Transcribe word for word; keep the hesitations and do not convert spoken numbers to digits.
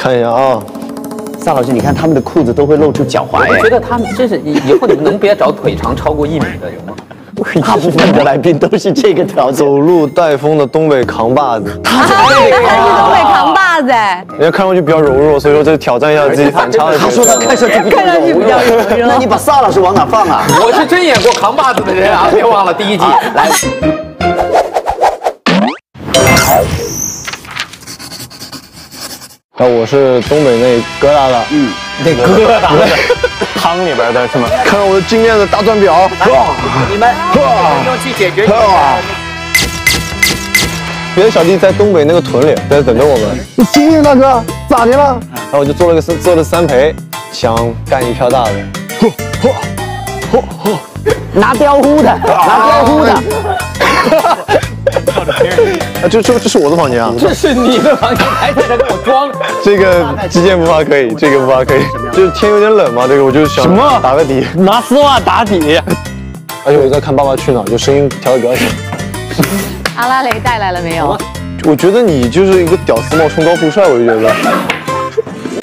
看一下啊， 萨老师，你看他们的裤子都会露出脚踝。 我觉得他们真是以以后你们能别找腿长超过一米的有吗？ 大部分的来宾都是这个条件。 走路带风的东北扛把子， 他他还是东北扛把子哎。 人家看上去比较柔弱，所以说这挑战一下自己反差的。 他说他看上去比较看上去比较柔弱。 那你把萨老师往哪放啊？ 我是真演过扛把子的人啊，别忘了第一季来。 啊，我是东北那疙瘩的， 嗯， 那疙瘩汤里边的是吗？看看我的精炼的大钻表， 你们要去解决你们的。 别的小弟在东北那个屯里在等着我们。你醒醒，大哥，咋的了？然后我就做了个三做了三陪，想干一票大的。嚯嚯嚯嚯！ 拿雕呼的，拿雕呼的。 啊，这这这是我的房间啊！ 这是你的房间，还在这跟我装？ 这个击剑不发可以，这个不发可以。就是天有点冷嘛，这个我就想什么打个底， 拿丝袜打底。 而且我在看《爸爸去哪儿》，就声音调的比较小。 阿拉蕾带来了没有？ 我觉得你就是一个屌丝冒充高富帅，我就觉得。